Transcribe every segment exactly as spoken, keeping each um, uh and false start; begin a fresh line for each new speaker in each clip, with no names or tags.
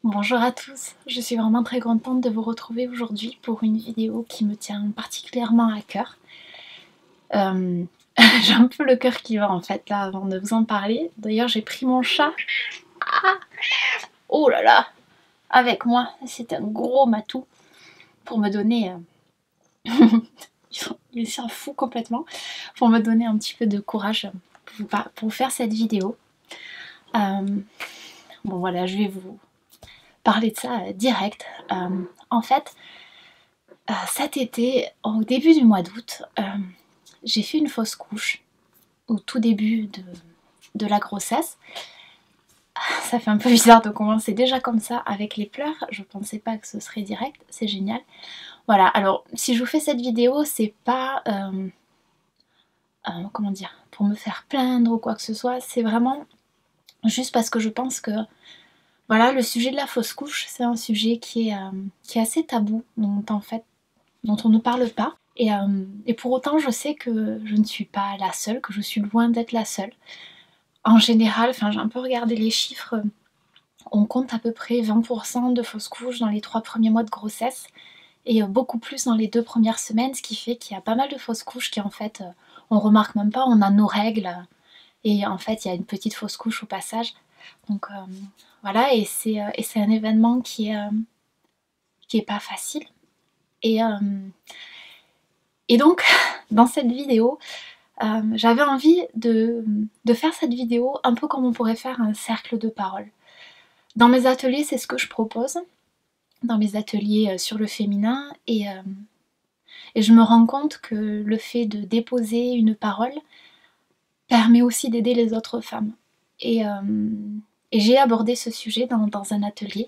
Bonjour à tous, je suis vraiment très contente de vous retrouver aujourd'hui pour une vidéo qui me tient particulièrement à cœur. Euh, j'ai un peu le cœur qui va en fait là avant de vous en parler. D'ailleurs j'ai pris mon chat, ah, oh là là, avec moi. C'est un gros matou pour me donner... Euh... il s'en fout complètement, pour me donner un petit peu de courage pour vous, pour vous faire cette vidéo. Euh... Bon voilà, je vais vous parler de ça euh, direct. Euh, en fait, Euh, cet été, au début du mois d'août, euh, j'ai fait une fausse couche au tout début de, de la grossesse. Ça fait un peu bizarre de commencer déjà comme ça avec les pleurs. Je pensais pas que ce serait direct, c'est génial. Voilà, alors si je vous fais cette vidéo, c'est pas euh, euh, comment dire, pour me faire plaindre ou quoi que ce soit. C'est vraiment juste parce que je pense que voilà, le sujet de la fausse couche, c'est un sujet qui est, euh, qui est assez tabou, dont en fait, dont on ne parle pas. Et, euh, et pour autant, je sais que je ne suis pas la seule, que je suis loin d'être la seule. En général, enfin, j'ai un peu regardé les chiffres, on compte à peu près vingt pour cent de fausses couches dans les trois premiers mois de grossesse et beaucoup plus dans les deux premières semaines, ce qui fait qu'il y a pas mal de fausses couches qui en fait, on remarque même pas, on a nos règles et en fait, il y a une petite fausse couche au passage. Donc euh, voilà, et c'est et c'est un événement qui est, euh, qui est pas facile. Et, euh, et donc, dans cette vidéo, Euh, j'avais envie de, de faire cette vidéo un peu comme on pourrait faire un cercle de parole. Dans mes ateliers, c'est ce que je propose, dans mes ateliers sur le féminin, et, euh, et je me rends compte que le fait de déposer une parole permet aussi d'aider les autres femmes. Et, euh, et j'ai abordé ce sujet dans, dans un atelier.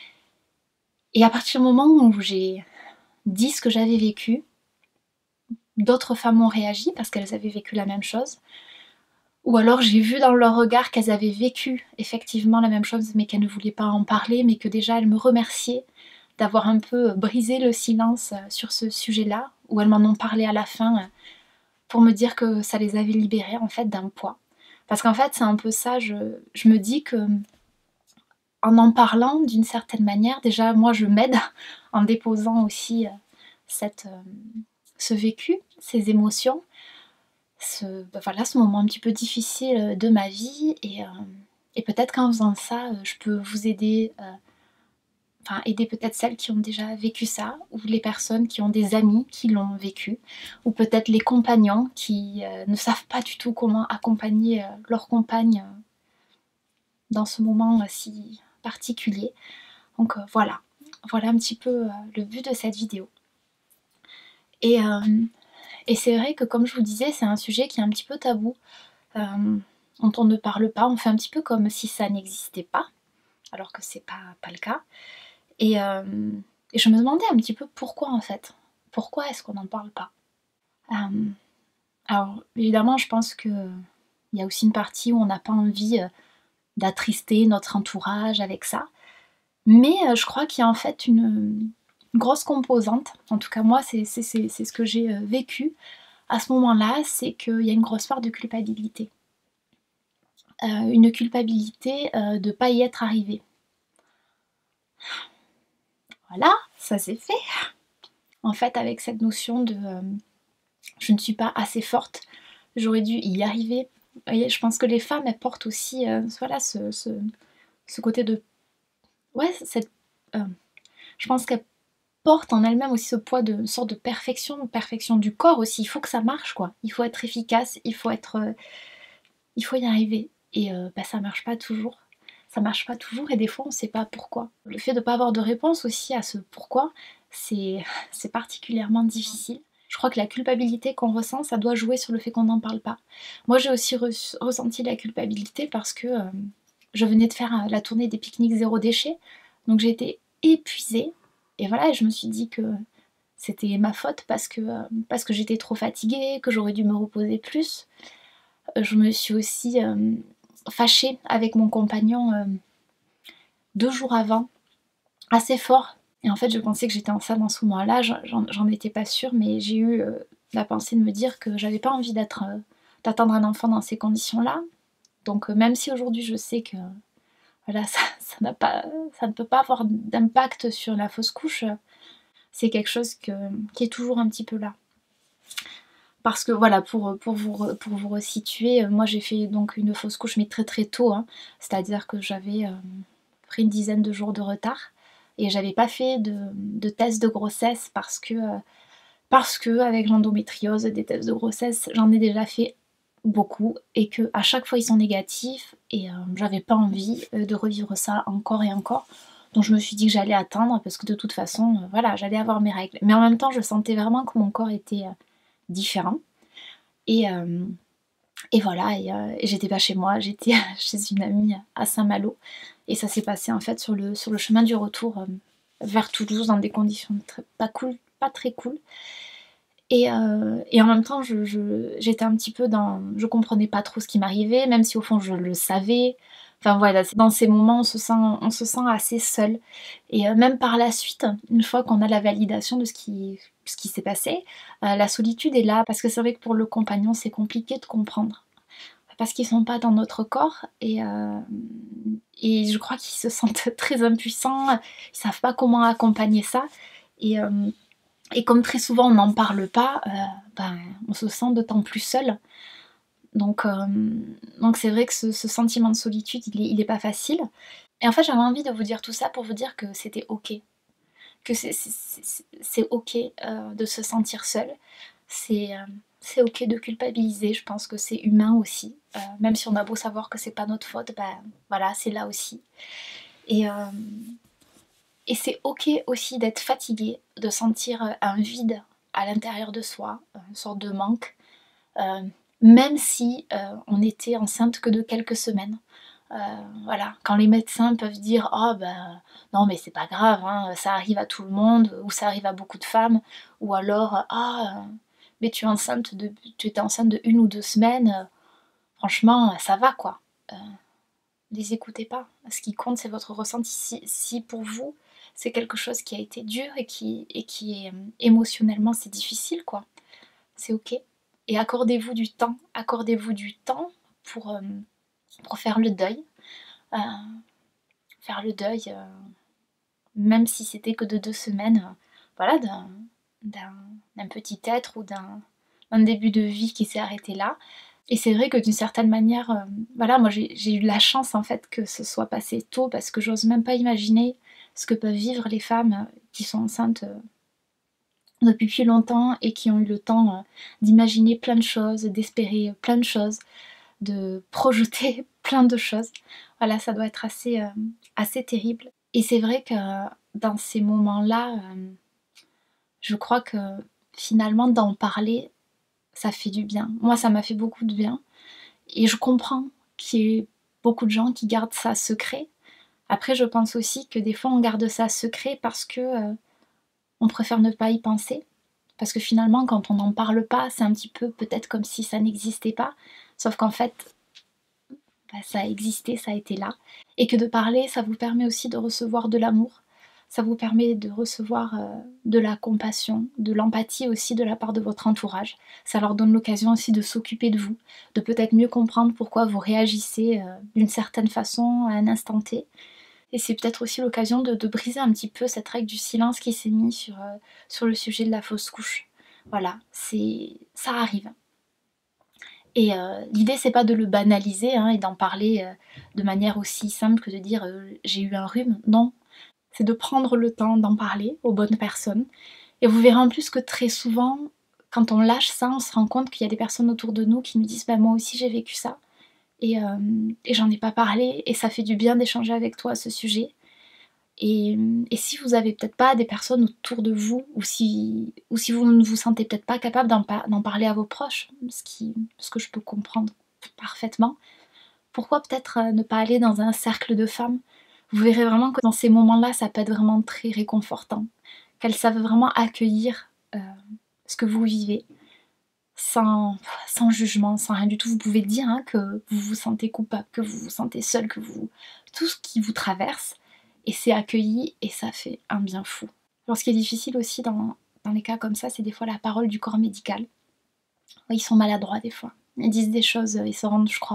Et à partir du moment où j'ai dit ce que j'avais vécu, d'autres femmes ont réagi parce qu'elles avaient vécu la même chose. Ou alors j'ai vu dans leur regard qu'elles avaient vécu effectivement la même chose mais qu'elles ne voulaient pas en parler, mais que déjà elles me remerciaient d'avoir un peu brisé le silence sur ce sujet-là, où elles m'en ont parlé à la fin pour me dire que ça les avait libérées en fait d'un poids. Parce qu'en fait c'est un peu ça, je, je me dis que en en parlant d'une certaine manière, déjà moi je m'aide en déposant aussi cette, ce vécu, ces émotions, Ce, bah voilà, ce moment un petit peu difficile de ma vie, et, euh, et peut-être qu'en faisant ça, je peux vous aider, euh, enfin aider peut-être celles qui ont déjà vécu ça, ou les personnes qui ont des amis qui l'ont vécu, ou peut-être les compagnons qui euh, ne savent pas du tout comment accompagner euh, leur compagne euh, dans ce moment euh, si particulier. Donc euh, voilà, voilà un petit peu euh, le but de cette vidéo. Et, euh, et c'est vrai que comme je vous disais, c'est un sujet qui est un petit peu tabou. Euh, dont on ne parle pas, on fait un petit peu comme si ça n'existait pas, alors que c'est pas, pas le cas. Et, euh, et je me demandais un petit peu pourquoi en fait. Pourquoi est-ce qu'on n'en parle pas? euh, Alors évidemment, je pense qu'il y a aussi une partie où on n'a pas envie euh, d'attrister notre entourage avec ça. Mais euh, je crois qu'il y a en fait une, une grosse composante, en tout cas moi c'est ce que j'ai euh, vécu à ce moment-là, c'est qu'il y a une grosse part de culpabilité. Euh, une culpabilité euh, de ne pas y être arrivée. Voilà, ça c'est fait. En fait, avec cette notion de euh, je ne suis pas assez forte, j'aurais dû y arriver. Vous voyez, je pense que les femmes, elles portent aussi euh, voilà, ce, ce, ce côté de... Ouais, cette, euh, je pense qu'elles portent en elles-mêmes aussi ce poids de une sorte de perfection, perfection du corps aussi. Il faut que ça marche, quoi. Il faut être efficace, il faut être... Euh, il faut y arriver. Et euh, bah, ça marche pas toujours. Ça marche pas toujours et des fois on sait pas pourquoi. Le fait de pas avoir de réponse aussi à ce pourquoi, c'est particulièrement difficile. Je crois que la culpabilité qu'on ressent, ça doit jouer sur le fait qu'on n'en parle pas. Moi j'ai aussi re ressenti la culpabilité parce que euh, je venais de faire la tournée des pique-niques zéro déchet, donc j'ai été épuisée. Et voilà, et je me suis dit que c'était ma faute parce que, euh, parce que j'étais trop fatiguée, que j'aurais dû me reposer plus. Je me suis aussi euh, fâchée avec mon compagnon euh, deux jours avant, assez fort. Et en fait, je pensais que j'étais enceinte dans ce moment-là, j'en étais pas sûre, mais j'ai eu euh, la pensée de me dire que j'avais pas envie d'être, euh, d'attendre un enfant dans ces conditions-là. Donc euh, même si aujourd'hui je sais que voilà, ça ça n'a pas ça ne peut pas avoir d'impact sur la fausse couche, heu, c'est quelque chose que qui est toujours un petit peu là. Parce que voilà, pour, pour vous re pour vous resituer, heu, moi j'ai fait donc une fausse couche mais très, très tôt, hein. C'est-à-dire que j'avais, hem, pris une dizaine de jours de retard et j'avais pas fait de de test de grossesse parce que, heu, parce qu'avec l'endométriose, des tests de grossesse, j'en ai déjà fait beaucoup et qu'à chaque fois ils sont négatifs et hem, j'avais pas envie, heu, de revivre ça encore et encore. Donc je me suis dit que j'allais attendre parce que de toute façon, heu, voilà, j'allais avoir mes règles. Mais en même temps, je sentais vraiment que mon corps était, heu, différent et hem et voilà et heu et j'étais pas chez moi, j'étais chez une amie à Saint-Malo et ça s'est passé en fait sur le sur le chemin du retour, hem, vers Toulouse dans des conditions très pas cool, pas très cool et heu et en même temps je je j'étais un petit peu dans je comprenais pas trop ce qui m'arrivait, même si au fond je le savais. Enfin voilà, c'est dans ces moments on se sent on se sent assez seul et heu, même par la suite, une fois qu'on a la validation de ce qui ce qui s'est passé, heu, la solitude est là parce que c'est vrai que pour le compagnon c'est compliqué de comprendre. Parce qu'ils sont pas dans notre corps et hem et je crois qu'ils se sentent très impuissants, ils savent pas comment accompagner ça et hem et comme très souvent on n'en parle pas, heu, ben, on se sent d'autant plus seul. Donc hem, donc c'est vrai que ce ce sentiment de solitude, il est il est pas facile et en fait, j'avais envie de vous dire tout ça pour vous dire que c'était OK, que c'est c'est c'est c'est OK, heu, de se sentir seul. C'est, hem, c'est OK de culpabiliser, je pense que c'est humain aussi, heu, même si on a beau savoir que c'est pas notre faute, bah, voilà, c'est là aussi et hem et c'est OK aussi d'être fatigué, de sentir, heu, un vide à l'intérieur de soi, une sorte de manque, heu, même si, heu, on était enceinte que de quelques semaines. Heu, voilà, quand les médecins peuvent dire: «Oh ben, non mais c'est pas grave, hein, ça arrive à tout le monde» ou ça arrive à beaucoup de femmes ou alors: «Ah, heu, mais tu es enceinte de tu étais enceinte de une ou deux semaines, heu, franchement, ça va quoi». Heu, les écoutez pas. Ce qui compte, c'est votre ressenti. Si si pour vous, c'est quelque chose qui a été dur et qui et qui est, hem, émotionnellement c'est difficile quoi, c'est OK et accordez-vous du temps. Accordez-vous du temps pour, hem, pour faire le deuil, heu, faire le deuil, heu, même si c'était que de deux semaines, heu, voilà d'un d'un d'un petit être ou d'un d'un début de vie qui s'est arrêté là et c'est vrai que d'une certaine manière, hem, voilà, moi j'ai j'ai eu de la chance en fait que ce soit passé tôt parce que j'ose même pas imaginer ce que peuvent vivre les femmes, heu, qui sont enceintes, heu, depuis plus longtemps et qui ont eu le temps, heu, d'imaginer plein de choses, d'espérer plein de choses, de projeter plein de choses. Voilà, ça doit être assez, hem, assez terrible et c'est vrai que dans ces moments-là, hem, je crois que finalement d'en parler, ça fait du bien. Moi, ça m'a fait beaucoup de bien et je comprends qu'il y ait beaucoup de gens qui gardent ça secret. Après, je pense aussi que des fois, on garde ça secret parce que, heu, on préfère ne pas y penser. Parce que finalement, quand on n'en parle pas, c'est un petit peu peut-être comme si ça n'existait pas. Sauf qu'en fait, bah, ça a existé, ça a été là. Et que de parler, ça vous permet aussi de recevoir de l'amour. Ça vous permet de recevoir euh, de la compassion, de l'empathie aussi de la part de votre entourage. Ça leur donne l'occasion aussi de s'occuper de vous, de peut-être mieux comprendre pourquoi vous réagissez euh, d'une certaine façon à un instant T. Et c'est peut-être aussi l'occasion de, de briser un petit peu cette règle du silence qui s'est mise sur, euh, sur le sujet de la fausse couche. Voilà, c'est ça arrive. Et heu, l'idée c'est pas de le banaliser, hein, et d'en parler, heu, de manière aussi simple que de dire, heu: «J'ai eu un rhume». Non, c'est de prendre le temps d'en parler aux bonnes personnes et vous verrez en plus que très souvent, quand on lâche ça, on se rend compte qu'il y a des personnes autour de nous qui nous disent: «Bah, moi aussi j'ai vécu ça et hem et j'en ai pas parlé et ça fait du bien d'échanger avec toi à ce sujet». Et mmh et si vous avez peut-être pas des personnes autour de vous ou si ou si vous ne vous sentez peut-être pas capable d'en pa d'en parler à vos proches, ce qui ce que je peux comprendre parfaitement, pourquoi peut-être, heu, ne pas aller dans un cercle de femmes? Vous verrez vraiment que dans ces moments-là, ça peut être vraiment très réconfortant, qu'elles savent vraiment accueillir, heu, ce que vous vivez sans sans jugement, sans rien du tout. Vous pouvez dire, hein, que vous vous sentez coupable, que vous vous sentez seul, que vous tout ce qui vous traverse et c'est accueilli et ça fait un bien fou. Alors ce qui est difficile aussi dans dans les cas comme ça, c'est des fois la parole du corps médical. Ils sont maladroits des fois. Ils disent des choses, ils se rendent, je crois,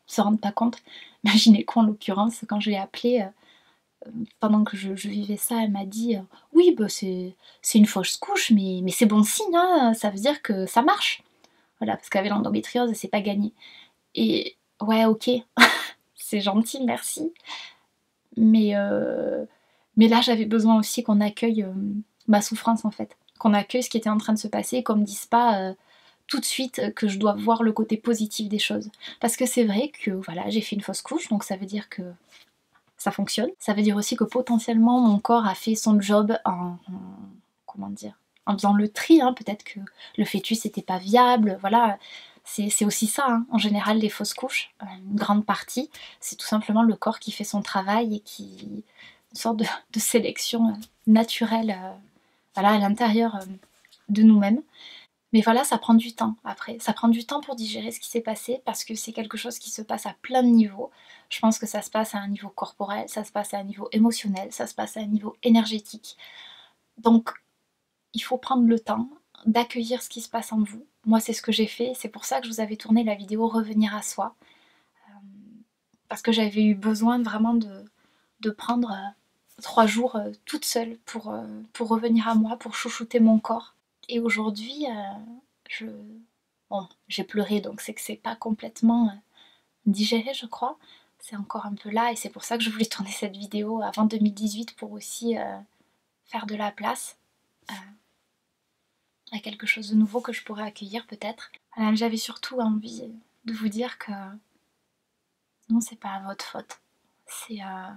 se rendent pas compte. Ma gynéco en l'occurrence, quand je l'ai appelée, euh, pendant que je, je vivais ça, elle m'a dit euh, oui bah c'est une fausse couche, mais, mais c'est bon signe, hein, ça veut dire que ça marche. Voilà, parce qu'avec l'endométriose, c'est pas gagné. Et ouais, ok, c'est gentil, merci. Mais, euh, mais là, j'avais besoin aussi qu'on accueille euh, ma souffrance en fait. Qu'on accueille ce qui était en train de se passer et qu'on me dise pas euh, tout de suite que je dois voir le côté positif des choses. Parce que c'est vrai que voilà, j'ai fait une fausse couche, donc ça veut dire que ça fonctionne. Ça veut dire aussi que potentiellement mon corps a fait son job en, en comment dire, en faisant le tri, hein. Peut-être que le fœtus n'était pas viable, voilà. C'est aussi ça, hein. En général, les fausses couches, une grande partie, c'est tout simplement le corps qui fait son travail et qui... une sorte de, de sélection naturelle euh, voilà, à l'intérieur euh, de nous-mêmes. Mais voilà, ça prend du temps après. Ça prend du temps pour digérer ce qui s'est passé parce que c'est quelque chose qui se passe à plein de niveaux. Je pense que ça se passe à un niveau corporel, ça se passe à un niveau émotionnel, ça se passe à un niveau énergétique. Donc, il faut prendre le temps d'accueillir ce qui se passe en vous. Moi, c'est ce que j'ai fait. C'est pour ça que je vous avais tourné la vidéo Revenir à soi. Euh, parce que j'avais eu besoin vraiment de, de prendre euh, trois jours euh, toute seule pour, euh, pour revenir à moi, pour chouchouter mon corps. Et aujourd'hui, euh, je... bon, j'ai pleuré, donc c'est que c'est pas complètement euh, digéré, je crois. C'est encore un peu là, et c'est pour ça que je voulais tourner cette vidéo avant deux mille dix-huit pour aussi euh, faire de la place euh, à quelque chose de nouveau que je pourrais accueillir peut-être. Euh, J'avais surtout envie de vous dire que non, c'est pas votre faute. C'est euh,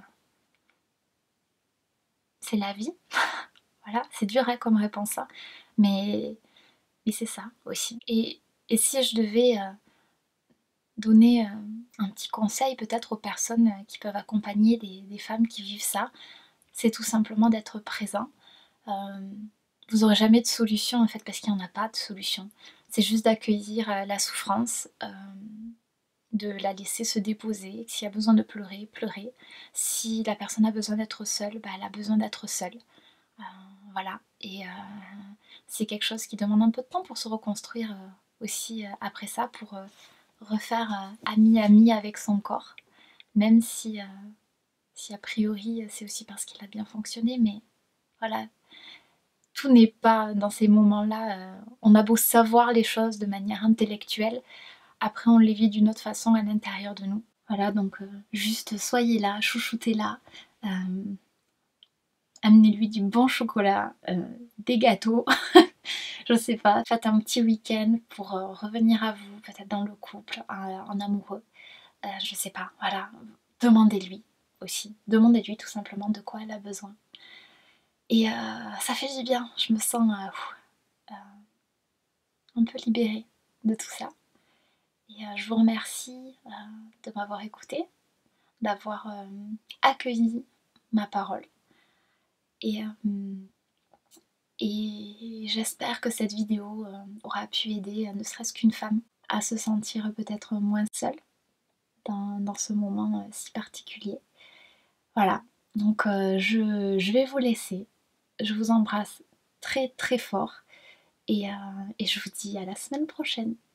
c'est la vie. Voilà, c'est dur hein, comme réponse ça, mais, mais c'est ça aussi. Et, et si je devais euh, donner euh, un petit conseil peut-être aux personnes euh, qui peuvent accompagner des, des femmes qui vivent ça, c'est tout simplement d'être présent. Euh, vous n'aurez jamais de solution en fait parce qu'il n'y en a pas de solution. C'est juste d'accueillir euh, la souffrance, euh, de la laisser se déposer. S'il y a besoin de pleurer, pleurer. Si la personne a besoin d'être seule, bah, elle a besoin d'être seule. Euh, voilà. Et euh, c'est quelque chose qui demande un peu de temps pour se reconstruire euh, aussi euh, après ça, pour euh, refaire euh, ami-ami avec son corps. Même si, euh, si a priori c'est aussi parce qu'il a bien fonctionné, mais voilà. Tout n'est pas dans ces moments-là. Euh, on a beau savoir les choses de manière intellectuelle, après on les vit d'une autre façon à l'intérieur de nous. Voilà, donc euh, juste soyez là, chouchoutez-la. Euh, amenez-lui du bon chocolat, euh, des gâteaux, je sais pas, faites un petit week-end pour euh, revenir à vous, peut-être dans le couple, euh, en amoureux, euh, je sais pas, voilà, demandez-lui aussi, demandez-lui tout simplement de quoi elle a besoin. Et euh, ça fait du bien, je me sens euh, euh, un peu libérée de tout ça. Et euh, je vous remercie euh, de m'avoir écoutée, d'avoir euh, accueilli ma parole. Et, euh, et j'espère que cette vidéo euh, aura pu aider euh, ne serait-ce qu'une femme à se sentir peut-être moins seule dans, dans ce moment euh, si particulier. Voilà, donc euh, je, je vais vous laisser. Je vous embrasse très très fort et, euh, et je vous dis à la semaine prochaine.